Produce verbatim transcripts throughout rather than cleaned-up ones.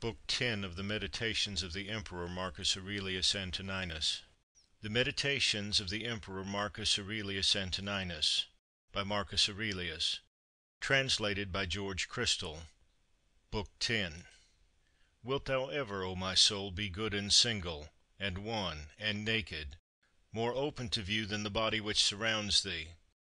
Book ten of the Meditations of the Emperor Marcus Aurelius Antoninus. The Meditations of the Emperor Marcus Aurelius Antoninus, by Marcus Aurelius, translated by George Crystal. Book ten. Wilt thou ever, O my soul, be good and single, and one, and naked, more open to view than the body which surrounds thee?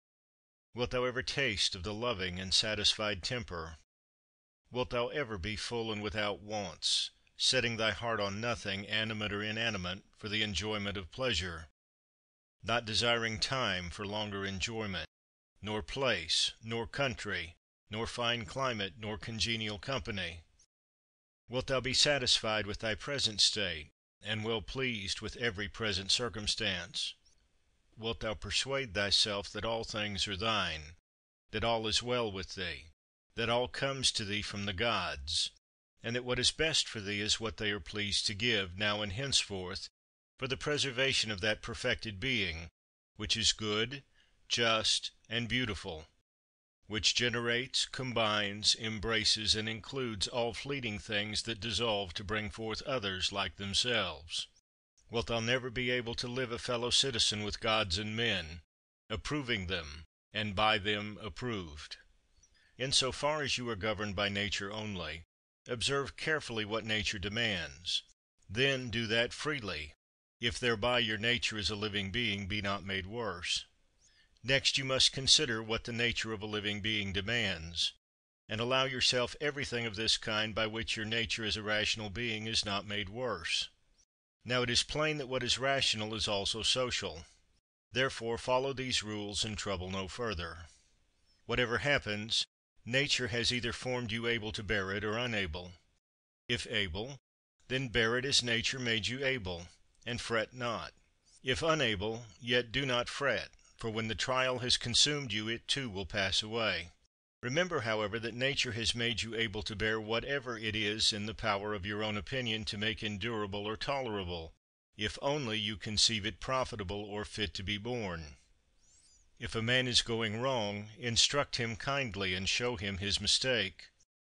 Wilt thou ever taste of the loving and satisfied temper? Wilt thou ever be full and without wants, setting thy heart on nothing, animate or inanimate, for the enjoyment of pleasure, not desiring time for longer enjoyment, nor place, nor country, nor fine climate, nor congenial company? Wilt thou be satisfied with thy present state, and well pleased with every present circumstance? Wilt thou persuade thyself that all things are thine, that all is well with thee, that all comes to thee from the Gods, and that what is best for thee is what they are pleased to give, now and henceforth, for the preservation of that perfected being, which is good, just, and beautiful, which generates, combines, embraces, and includes all fleeting things that dissolve to bring forth others like themselves? Wilt thou never be able to live a fellow citizen with gods and men, approving them, and by them approved? In so far as you are governed by nature only, observe carefully what nature demands; then do that freely, if thereby your nature as a living being be not made worse. Next you must consider what the nature of a living being demands, and allow yourself everything of this kind by which your nature as a rational being is not made worse. Now it is plain that what is rational is also social. Therefore follow these rules and trouble no further. Whatever happens, nature has either formed you able to bear it, or unable. If able, then bear it as nature made you able, and fret not. If unable, yet do not fret, for when the trial has consumed you, it too will pass away. Remember, however, that nature has made you able to bear whatever it is in the power of your own opinion to make endurable or tolerable, if only you conceive it profitable or fit to be borne. If a man is going wrong, instruct him kindly, and show him his mistake.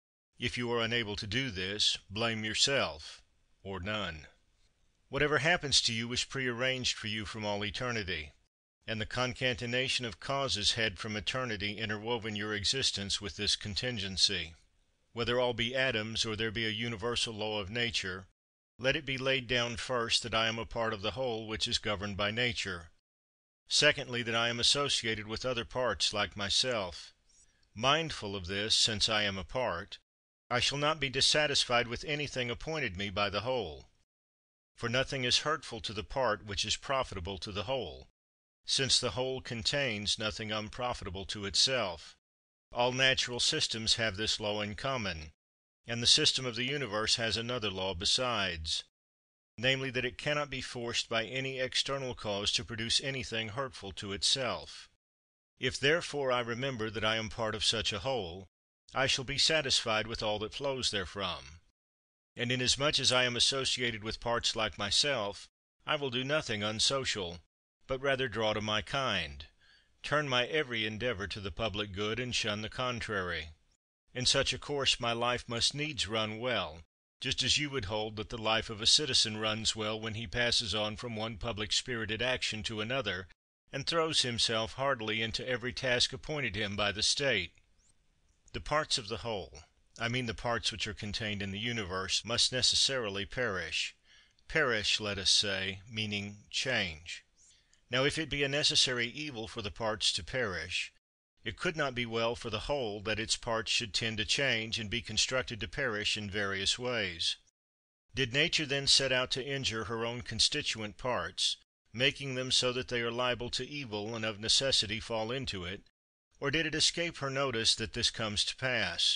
If you are unable to do this, blame yourself, or none. Whatever happens to you was prearranged for you from all eternity, and the concatenation of causes had from eternity interwoven your existence with this contingency. Whether all be atoms, or there be a universal law of nature, let it be laid down first that I am a part of the whole which is governed by nature. Secondly, that I am associated with other parts like myself. Mindful of this, since I am a part, I shall not be dissatisfied with anything appointed me by the whole. For nothing is hurtful to the part which is profitable to the whole, since the whole contains nothing unprofitable to itself. All natural systems have this law in common, and the system of the universe has another law besides, namely, that it cannot be forced by any external cause to produce anything hurtful to itself. If therefore I remember that I am part of such a whole, I shall be satisfied with all that flows therefrom. And inasmuch as I am associated with parts like myself, I will do nothing unsocial, but rather draw to my kind, turn my every endeavor to the public good, and shun the contrary. In such a course my life must needs run well, just as you would hold that the life of a citizen runs well when he passes on from one public spirited action to another, and throws himself heartily into every task appointed him by the state. The parts of the whole, I mean the parts which are contained in the universe, must necessarily perish. Perish, let us say, meaning change. Now if it be a necessary evil for the parts to perish, it could not be well for the whole that its parts should tend to change, and be constructed to perish in various ways. Did nature then set out to injure her own constituent parts, making them so that they are liable to evil, and of necessity fall into it, or did it escape her notice that this comes to pass?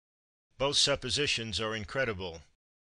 Both suppositions are incredible.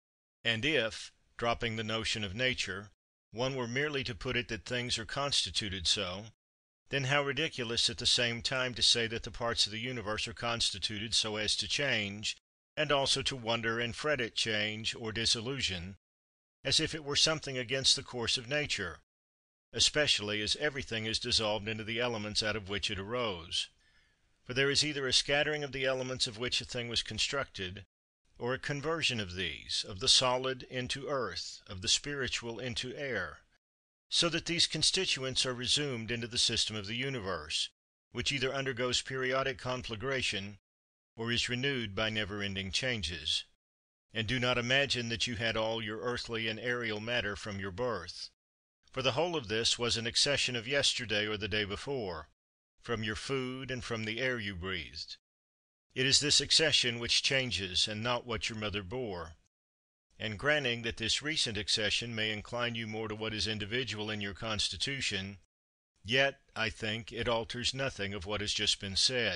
And if, dropping the notion of nature, one were merely to put it that things are constituted so, then how ridiculous at the same time to say that the parts of the universe are constituted so as to change, and also to wonder and fret at change or dissolution, as if it were something against the course of nature, especially as everything is dissolved into the elements out of which it arose. For there is either a scattering of the elements of which a thing was constructed, or a conversion of these, of the solid into earth, of the spiritual into air, so that these constituents are resumed into the system of the universe, which either undergoes periodic conflagration, or is renewed by never-ending changes. And do not imagine that you had all your earthly and aerial matter from your birth, for the whole of this was an accession of yesterday or the day before, from your food and from the air you breathed. It is this accession which changes, and not what your mother bore. And granting that this recent accession may incline you more to what is individual in your constitution, yet, I think, it alters nothing of what has just been said.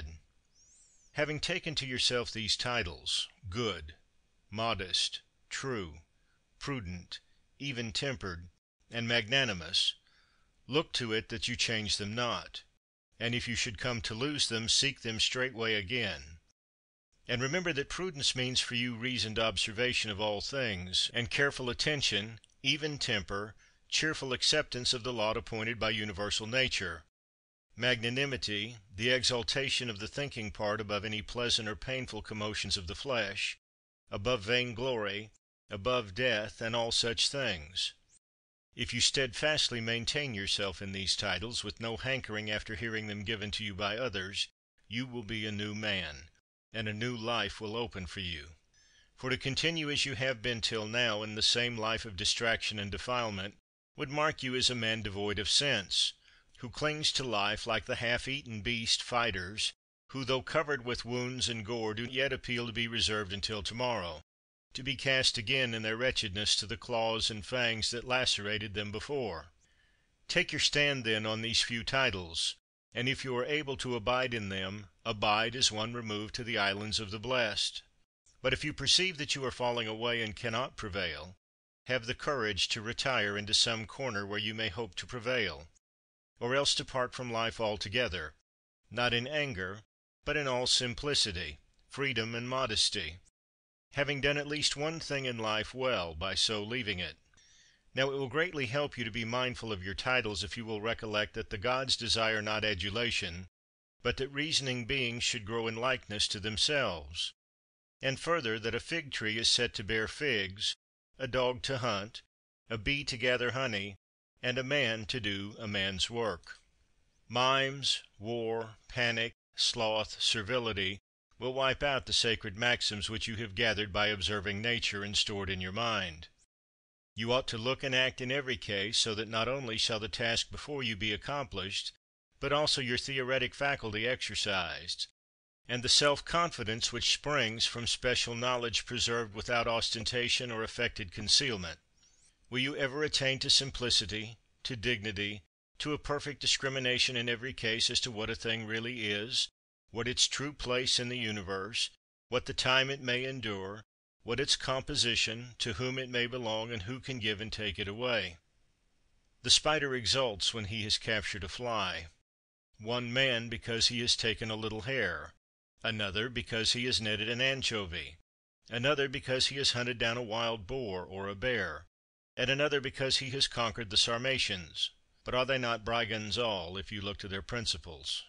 Having taken to yourself these titles, good, modest, true, prudent, even-tempered, and magnanimous, look to it that you change them not, and if you should come to lose them, seek them straightway again. And remember that prudence means for you reasoned observation of all things, and careful attention, even temper, cheerful acceptance of the lot appointed by universal nature; magnanimity, the exaltation of the thinking part above any pleasant or painful commotions of the flesh, above vainglory, above death, and all such things. If you steadfastly maintain yourself in these titles, with no hankering after hearing them given to you by others, you will be a new man, and a new life will open for you. For to continue as you have been till now in the same life of distraction and defilement would mark you as a man devoid of sense, who clings to life like the half-eaten beast fighters, who, though covered with wounds and gore, do yet appeal to be reserved until tomorrow, to be cast again in their wretchedness to the claws and fangs that lacerated them before. Take your stand, then, on these few titles, and if you are able to abide in them, abide as one removed to the islands of the blessed. But if you perceive that you are falling away and cannot prevail, have the courage to retire into some corner where you may hope to prevail, or else depart from life altogether, not in anger, but in all simplicity, freedom, and modesty, having done at least one thing in life well by so leaving it. Now it will greatly help you to be mindful of your titles if you will recollect that the gods desire not adulation, but that reasoning beings should grow in likeness to themselves; and further, that a fig tree is set to bear figs, a dog to hunt, a bee to gather honey, and a man to do a man's work. Mimes, war, panic, sloth, servility, will wipe out the sacred maxims which you have gathered by observing nature and stored in your mind. You ought to look and act in every case so that not only shall the task before you be accomplished, but also your theoretic faculty exercised, and the self-confidence which springs from special knowledge preserved without ostentation or affected concealment. Will you ever attain to simplicity, to dignity, to a perfect discrimination in every case as to what a thing really is, what its true place in the universe, what the time it may endure, what its composition, to whom it may belong, and who can give and take it away? The spider exults when he has captured a fly; one man because he has taken a little hare, another because he has netted an anchovy, another because he has hunted down a wild boar or a bear, and another because he has conquered the Sarmatians. But are they not brigands all, if you look to their principles?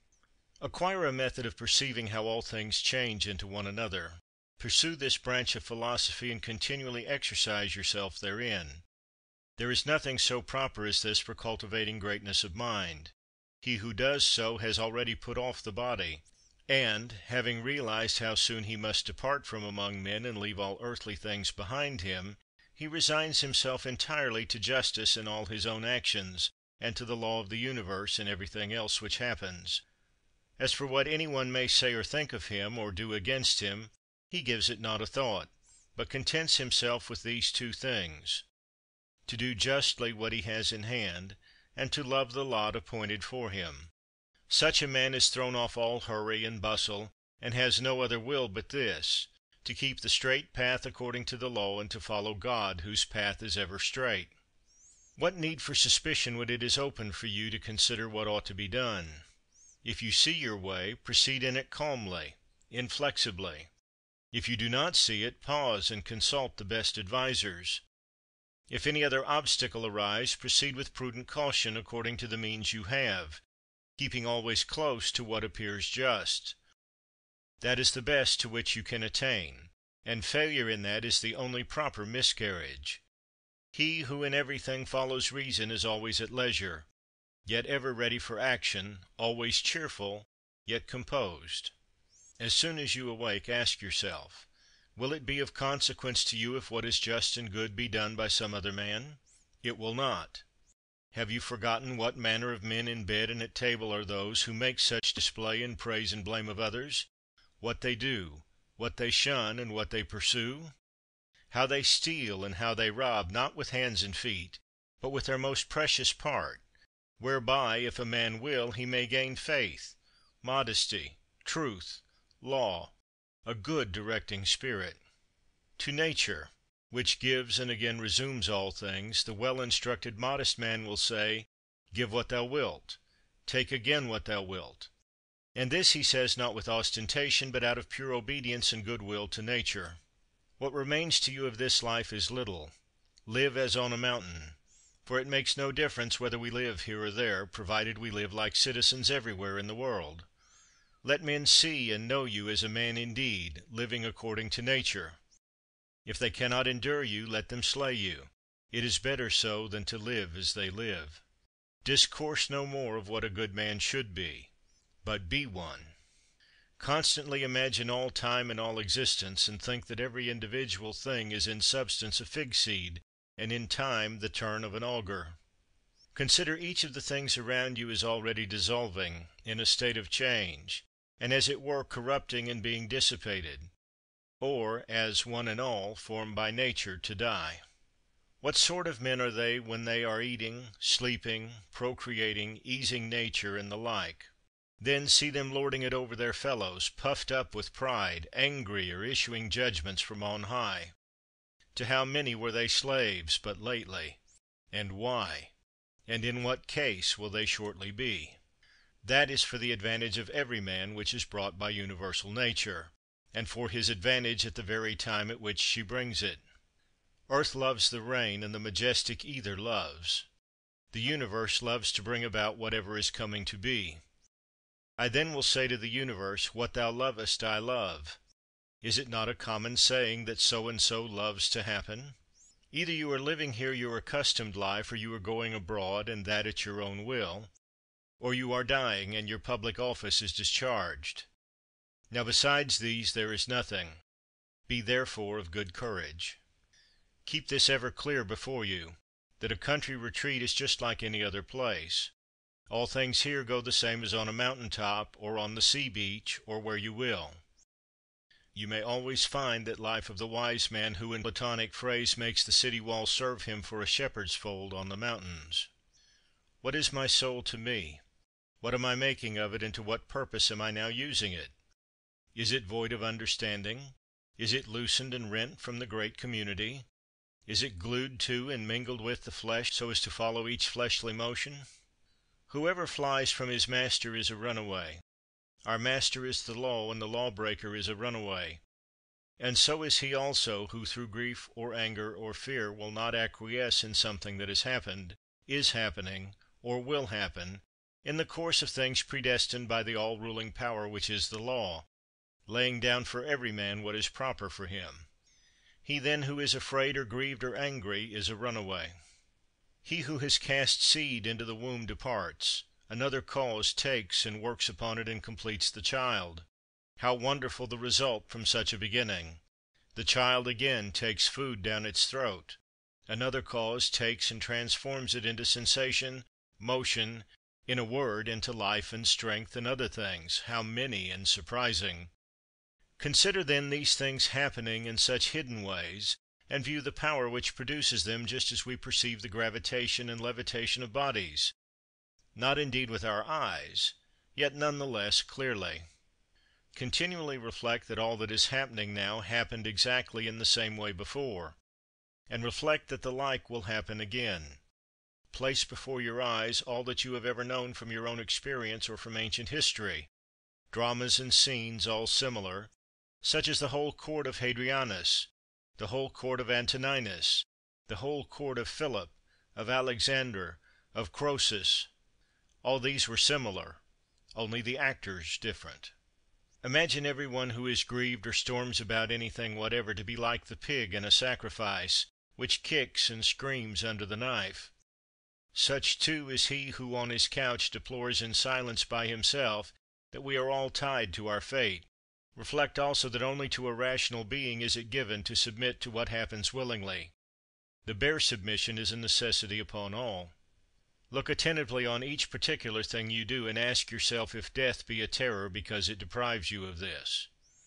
Acquire a method of perceiving how all things change into one another. Pursue this branch of philosophy, and continually exercise yourself therein. There is nothing so proper as this for cultivating greatness of mind. He who does so has already put off the body, and, having realized how soon he must depart from among men and leave all earthly things behind him, he resigns himself entirely to justice in all his own actions, and to the law of the universe in everything else which happens. As for what any one may say or think of him, or do against him, he gives it not a thought, but contents himself with these two things: to do justly what he has in hand, and to love the lot appointed for him. Such a man is thrown off all hurry and bustle, and has no other will but this, to keep the straight path according to the law, and to follow God, whose path is ever straight. What need for suspicion when it is open for you to consider what ought to be done? If you see your way, proceed in it calmly, inflexibly. If you do not see it, pause and consult the best advisers. If any other obstacle arise, proceed with prudent caution according to the means you have, keeping always close to what appears just. That is the best to which you can attain. and failure in that is the only proper miscarriage. He who in everything follows reason is always at leisure, yet ever ready for action, always cheerful, yet composed. As soon as you awake, ask yourself, will it be of consequence to you if what is just and good be done by some other man? It will not. Have you forgotten what manner of men in bed and at table are those who make such display in praise and blame of others? What they do, what they shun, and what they pursue? How they steal and how they rob, not with hands and feet, but with their most precious part, whereby, if a man will, he may gain faith, modesty, truth, law, a good directing spirit. To nature, which gives and again resumes all things, the well-instructed modest man will say, give what thou wilt, take again what thou wilt. And this he says not with ostentation, but out of pure obedience and good will to nature. What remains to you of this life is little. Live as on a mountain, for it makes no difference whether we live here or there, provided we live like citizens everywhere in the world. Let men see and know you as a man indeed, living according to nature. If they cannot endure you, let them slay you. It is better so than to live as they live. Discourse no more of what a good man should be, but be one. Constantly imagine all time and all existence, and think that every individual thing is in substance a fig seed, and in time the turn of an augur. Consider each of the things around you as already dissolving, in a state of change, and as it were corrupting and being dissipated, or as one and all formed by nature to die. What sort of men are they when they are eating, sleeping, procreating, easing nature, and the like? Then see them lording it over their fellows, puffed up with pride, angry, or issuing judgments from on high. To how many were they slaves but lately? And why? And in what case will they shortly be? That is for the advantage of every man which is brought by universal nature, and for his advantage at the very time at which she brings it. Earth loves the rain, and the majestic ether loves. The universe loves to bring about whatever is coming to be. I then will say to the universe, what thou lovest I love. Is it not a common saying that so and so loves to happen? Either you are living here your accustomed life, or you are going abroad, and that at your own will, or you are dying, and your public office is discharged. Now besides these there is nothing. Be therefore of good courage. Keep this ever clear before you, that a country retreat is just like any other place. All things here go the same as on a mountain top, or on the sea beach, or where you will. You may always find that life of the wise man who in Platonic phrase makes the city wall serve him for a shepherd's fold on the mountains. What is my soul to me? What am I making of it, and to what purpose am I now using it? Is it void of understanding? Is it loosened and rent from the great community? Is it glued to and mingled with the flesh, so as to follow each fleshly motion? Whoever flies from his master is a runaway. Our master is the law, and the lawbreaker is a runaway. And so is he also who through grief or anger or fear will not acquiesce in something that has happened, is happening, or will happen, in the course of things predestined by the all-ruling power which is the law, laying down for every man what is proper for him. He then who is afraid or grieved or angry is a runaway. He who has cast seed into the womb departs. Another cause takes and works upon it and completes the child. How wonderful the result from such a beginning! The child again takes food down its throat. Another cause takes and transforms it into sensation, motion, in a word, into life and strength and other things. How many and surprising! Consider then these things happening in such hidden ways, and view the power which produces them, just as we perceive the gravitation and levitation of bodies. Not indeed with our eyes, yet none the less clearly. Continually reflect that all that is happening now happened exactly in the same way before, and reflect that the like will happen again. Place before your eyes all that you have ever known from your own experience or from ancient history, dramas and scenes all similar, such as the whole court of Hadrianus, the whole court of Antoninus, the whole court of Philip, of Alexander, of Croesus. All these were similar, only the actors different. Imagine every one who is grieved or storms about anything whatever to be like the pig in a sacrifice, which kicks and screams under the knife. Such, too, is he who on his couch deplores in silence by himself that we are all tied to our fate. Reflect also that only to a rational being is it given to submit to what happens willingly. The bare submission is a necessity upon all. Look attentively on each particular thing you do, and ask yourself if death be a terror because it deprives you of this.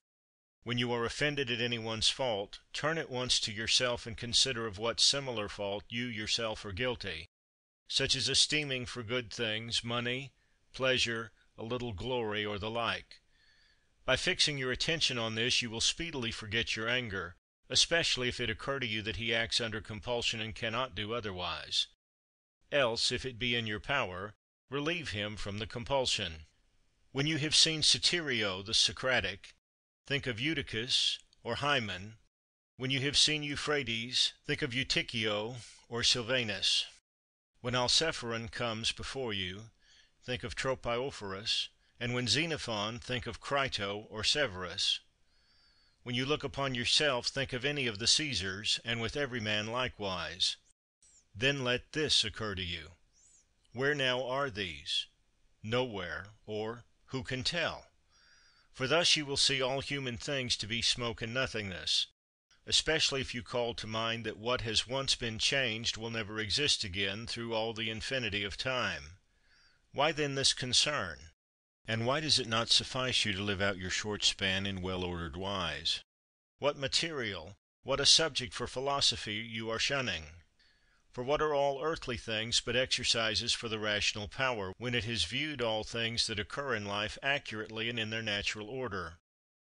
When you are offended at any one's fault, turn at once to yourself and consider of what similar fault you yourself are guilty, such as esteeming for good things, money, pleasure, a little glory, or the like. By fixing your attention on this, you will speedily forget your anger, especially if it occur to you that he acts under compulsion and cannot do otherwise. Else, if it be in your power, relieve him from the compulsion. When you have seen Satyrio the Socratic, think of Eutychus or Hymen. When you have seen Euphrates, think of Eutychio or Sylvanus. When Alciphron comes before you, think of Tropiophorus, and when Xenophon, think of Crito or Severus. When you look upon yourself, think of any of the Caesars, and with every man likewise. Then let this occur to you: where now are these? Nowhere, or who can tell? For thus you will see all human things to be smoke and nothingness, especially if you call to mind that what has once been changed will never exist again through all the infinity of time. Why then this concern? And why does it not suffice you to live out your short span in well-ordered wise? What material, what a subject for philosophy you are shunning! For what are all earthly things but exercises for the rational power, when it has viewed all things that occur in life accurately and in their natural order?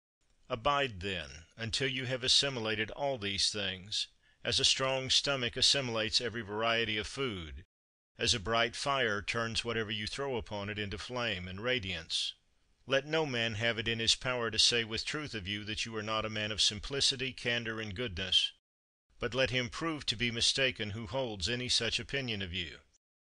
Abide, then, until you have assimilated all these things, as a strong stomach assimilates every variety of food, as a bright fire turns whatever you throw upon it into flame and radiance. Let no man have it in his power to say with truth of you that you are not a man of simplicity, candor, and goodness, but let him prove to be mistaken who holds any such opinion of you.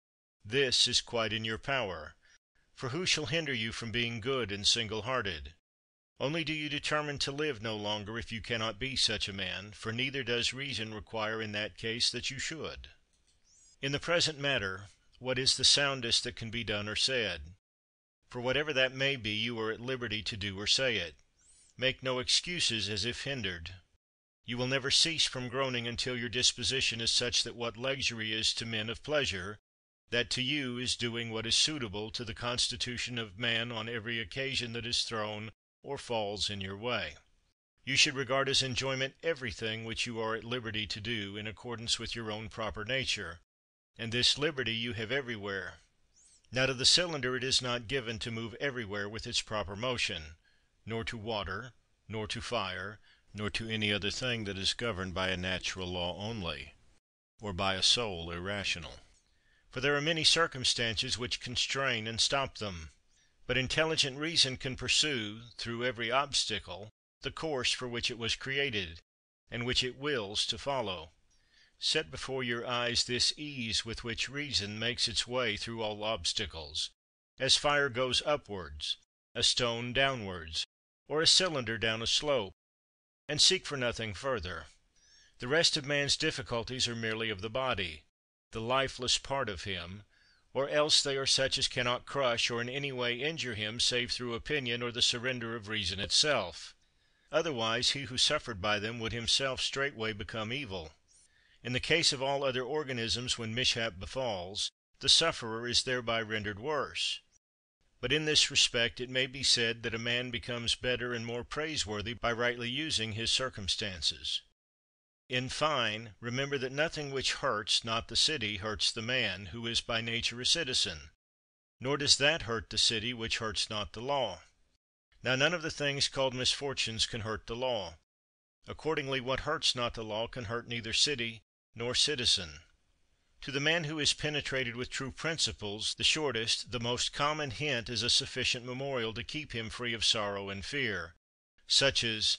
This is quite in your power, for who shall hinder you from being good and single-hearted? Only do you determine to live no longer if you cannot be such a man, for neither does reason require in that case that you should. In the present matter, what is the soundest that can be done or said? For whatever that may be, you are at liberty to do or say it. Make no excuses as if hindered. You will never cease from groaning until your disposition is such that what luxury is to men of pleasure, that to you is doing what is suitable to the constitution of man on every occasion that is thrown or falls in your way. You should regard as enjoyment everything which you are at liberty to do in accordance with your own proper nature, and this liberty you have everywhere. Now to the cylinder it is not given to move everywhere with its proper motion, nor to water, nor to fire, nor to any other thing that is governed by a natural law only, or by a soul irrational. For there are many circumstances which constrain and stop them. But intelligent reason can pursue, through every obstacle, the course for which it was created, and which it wills to follow. Set before your eyes this ease with which reason makes its way through all obstacles, as fire goes upwards, a stone downwards, or a cylinder down a slope, and seek for nothing further. The rest of man's difficulties are merely of the body, the lifeless part of him, or else they are such as cannot crush or in any way injure him save through opinion or the surrender of reason itself. Otherwise he who suffered by them would himself straightway become evil. In the case of all other organisms, when mishap befalls, the sufferer is thereby rendered worse. But in this respect it may be said that a man becomes better and more praiseworthy by rightly using his circumstances. In fine, remember that nothing which hurts not the city hurts the man, who is by nature a citizen, nor does that hurt the city which hurts not the law. Now none of the things called misfortunes can hurt the law. Accordingly, what hurts not the law can hurt neither city nor citizen. To the man who is penetrated with true principles, the shortest, the most common hint is a sufficient memorial to keep him free of sorrow and fear, such as,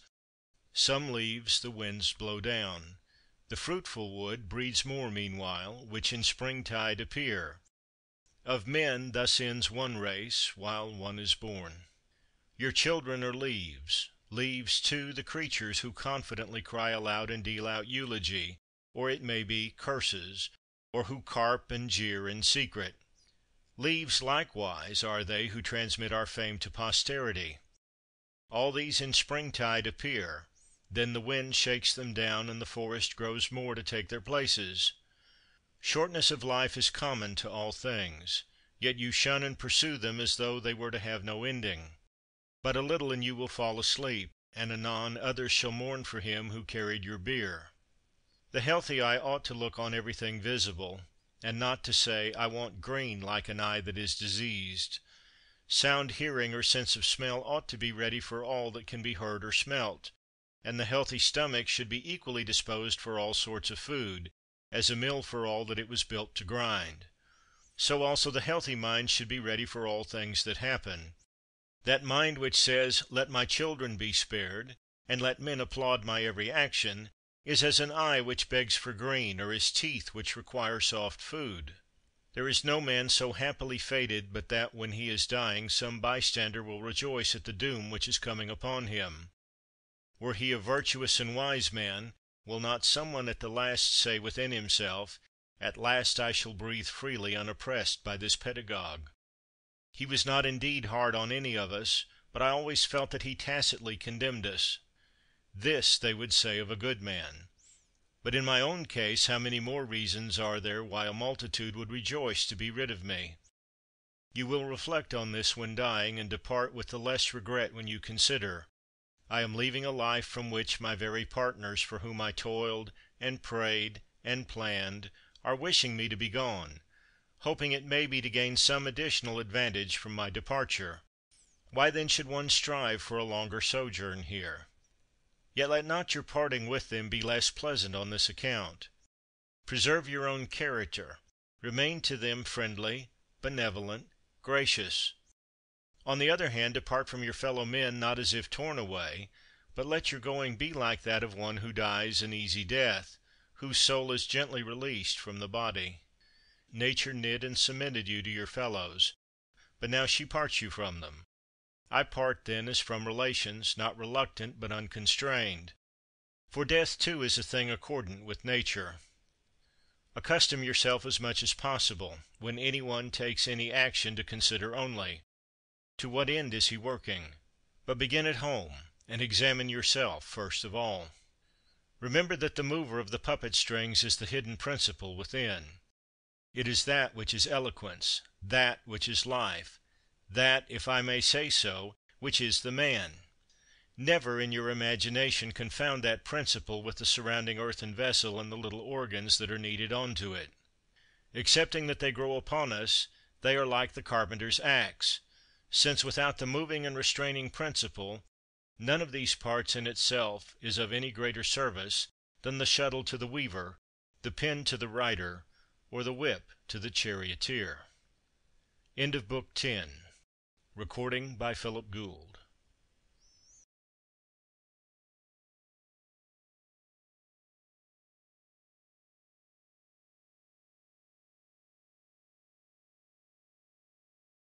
some leaves the winds blow down, the fruitful wood breeds more meanwhile, which in springtide appear. Of men thus ends one race, while one is born. Your children are leaves; leaves, too, the creatures who confidently cry aloud and deal out eulogy, or it may be curses, or who carp and jeer in secret. Leaves likewise are they who transmit our fame to posterity. All these in springtide appear; then the wind shakes them down, and the forest grows more to take their places. Shortness of life is common to all things, yet you shun and pursue them as though they were to have no ending. But a little and you will fall asleep, and anon others shall mourn for him who carried your bier. The healthy eye ought to look on everything visible, and not to say, I want green, like an eye that is diseased. Sound hearing or sense of smell ought to be ready for all that can be heard or smelt, and the healthy stomach should be equally disposed for all sorts of food, as a mill for all that it was built to grind. So also the healthy mind should be ready for all things that happen. That mind which says, let my children be spared, and let men applaud my every action, is as an eye which begs for green, or as teeth which require soft food. There is no man so happily fated but that, when he is dying, some bystander will rejoice at the doom which is coming upon him. Were he a virtuous and wise man, will not some one at the last say within himself, at last I shall breathe freely, unoppressed by this pedagogue? He was not indeed hard on any of us, but I always felt that he tacitly condemned us. This they would say of a good man. But in my own case, how many more reasons are there why a multitude would rejoice to be rid of me? You will reflect on this when dying, and depart with the less regret when you consider, I am leaving a life from which my very partners, for whom I toiled and prayed and planned, are wishing me to be gone, hoping it may be to gain some additional advantage from my departure. Why then should one strive for a longer sojourn here? Yet let not your parting with them be less pleasant on this account. Preserve your own character, remain to them friendly, benevolent, gracious. On the other hand, depart from your fellow men not as if torn away, but let your going be like that of one who dies an easy death, whose soul is gently released from the body. Nature knit and cemented you to your fellows, but now she parts you from them. I part then as from relations, not reluctant but unconstrained. For death too is a thing accordant with nature. Accustom yourself as much as possible, when any one takes any action, to consider only, to what end is he working? But begin at home, and examine yourself first of all. Remember that the mover of the puppet strings is the hidden principle within. It is that which is eloquence, that which is life, that, if I may say so, which is the man. Never in your imagination confound that principle with the surrounding earthen vessel and the little organs that are kneaded onto it. Excepting that they grow upon us, they are like the carpenter's axe, since without the moving and restraining principle, none of these parts in itself is of any greater service than the shuttle to the weaver, the pen to the writer, or the whip to the charioteer. End of Book ten. Recording by Philip Gould.